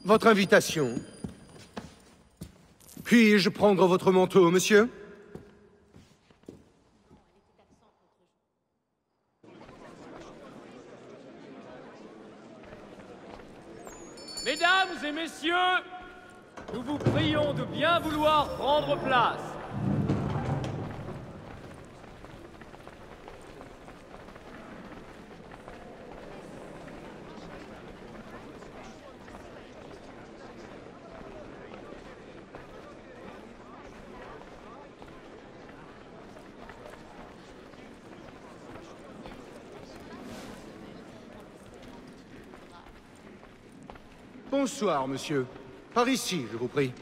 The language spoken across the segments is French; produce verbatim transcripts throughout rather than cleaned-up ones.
Votre invitation. Puis-je prendre votre manteau, monsieur? Mesdames et messieurs, nous vous prions de bien vouloir prendre place. Bonsoir, monsieur. Par ici, je vous prie.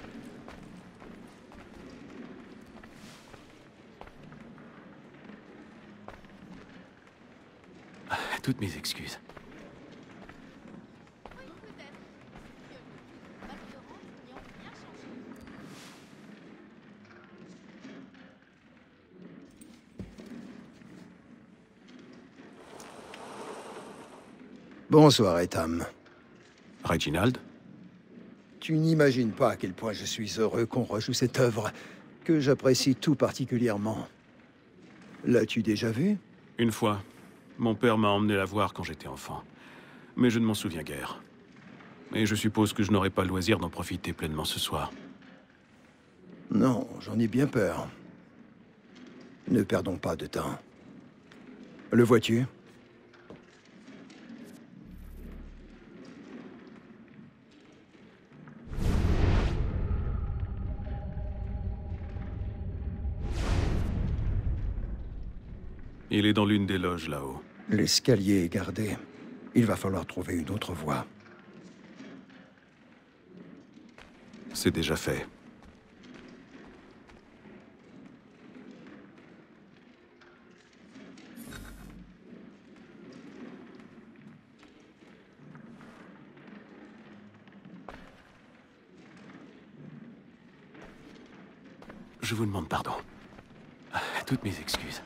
Toutes mes excuses. Bonsoir, Etham. Reginald? Tu n'imagines pas à quel point je suis heureux qu'on rejoue cette œuvre, que j'apprécie tout particulièrement. L'as-tu déjà vue? Une fois. Mon père m'a emmené la voir quand j'étais enfant. Mais je ne m'en souviens guère. Et je suppose que je n'aurai pas le loisir d'en profiter pleinement ce soir. Non, j'en ai bien peur. Ne perdons pas de temps. Le vois-tu? Il est dans l'une des loges là-haut. L'escalier est gardé. Il va falloir trouver une autre voie. C'est déjà fait. Je vous demande pardon. Toutes mes excuses.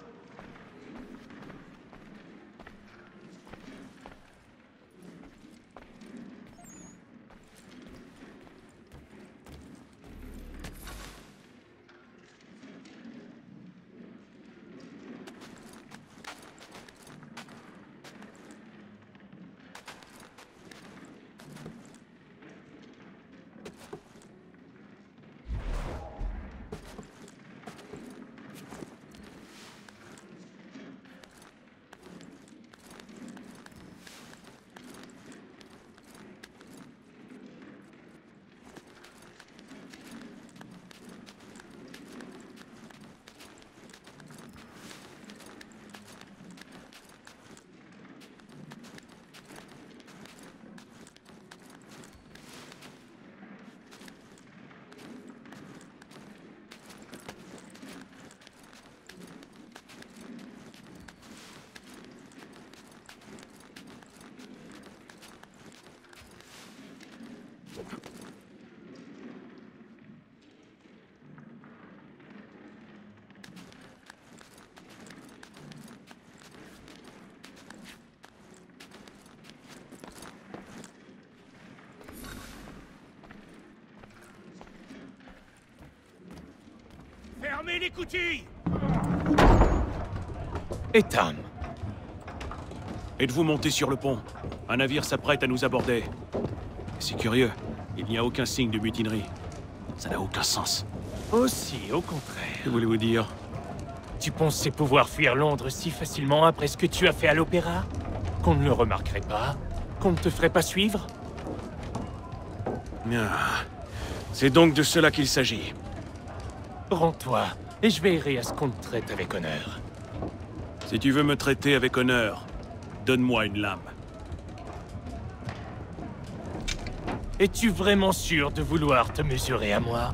Fermez les coutilles! Etham. Êtes-vous monté sur le pont? Un navire s'apprête à nous aborder. C'est curieux, il n'y a aucun signe de mutinerie. Ça n'a aucun sens. Aussi, au contraire. Que voulez-vous dire? Tu pensais pouvoir fuir Londres si facilement après ce que tu as fait à l'opéra? Qu'on ne le remarquerait pas? Qu'on ne te ferait pas suivre? Ah, c'est donc de cela qu'il s'agit. Rends-toi, et je veillerai à ce qu'on te traite avec honneur. Si tu veux me traiter avec honneur, donne-moi une lame. Es-tu vraiment sûr de vouloir te mesurer à moi?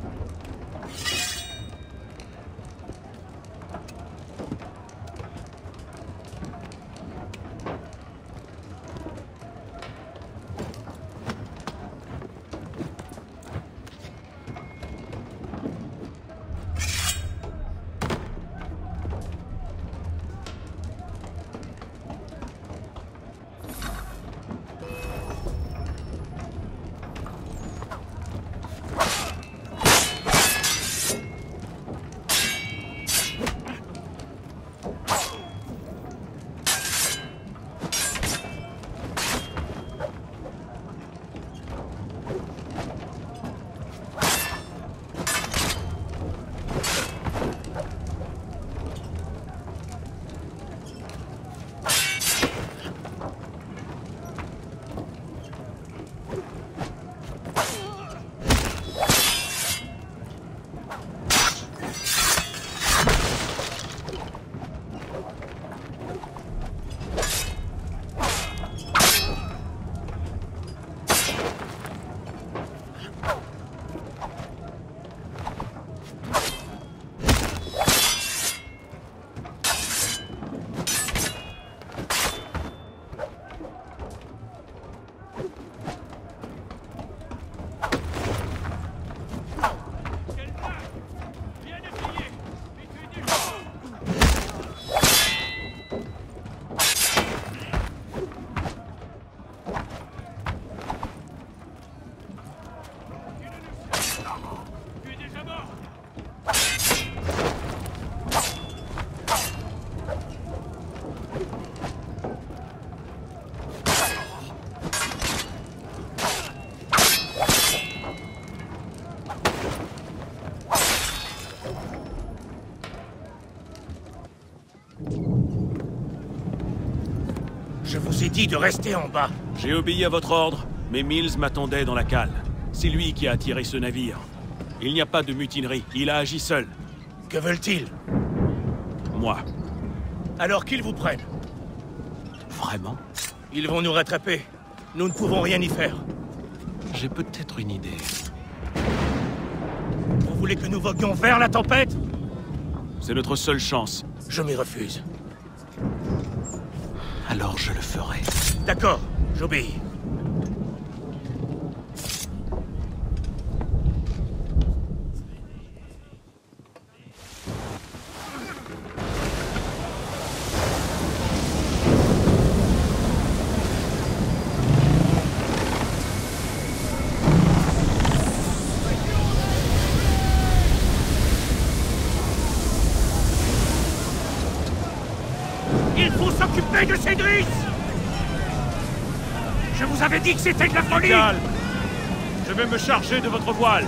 Je vous ai dit de rester en bas. J'ai obéi à votre ordre, mais Mills m'attendait dans la cale. C'est lui qui a attiré ce navire. Il n'y a pas de mutinerie, il a agi seul. Que veulent-ils? Moi. Alors qu'ils vous prennent. Vraiment? Ils vont nous rattraper. Nous ne pouvons rien y faire. J'ai peut-être une idée. Vous voulez que nous voguions vers la tempête? C'est notre seule chance. Je m'y refuse. Alors je le ferai. D'accord, j'obéis. Il faut s'occuper de Cédric! Je vous avais dit que c'était de la folie! Calme! Je vais me charger de votre voile.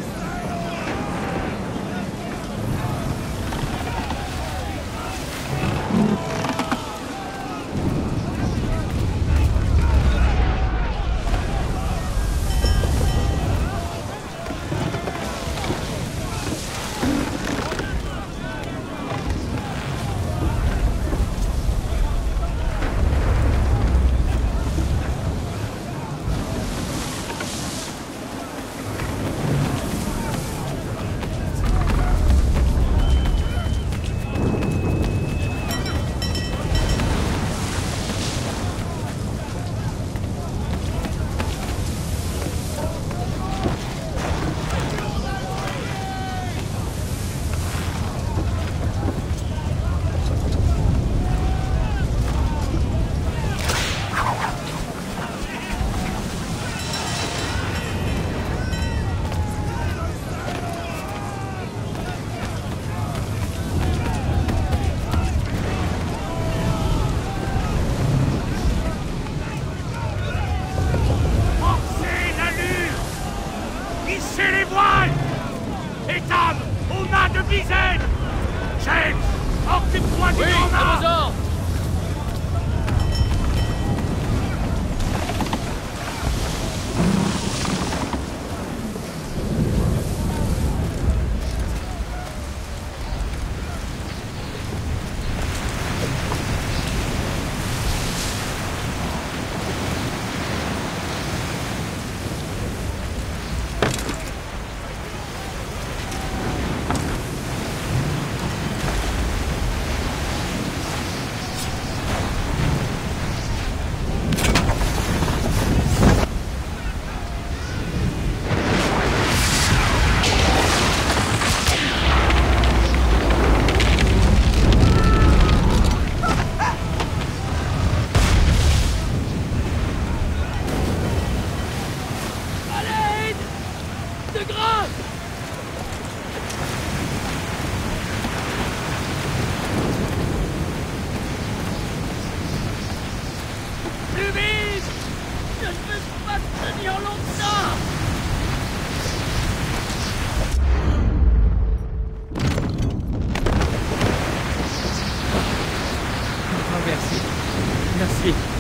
James, occupe-toi du Oui, grand à mât! vos ordres! Plus vite! Je ne peux pas tenir longtemps! Oh, merci. Merci.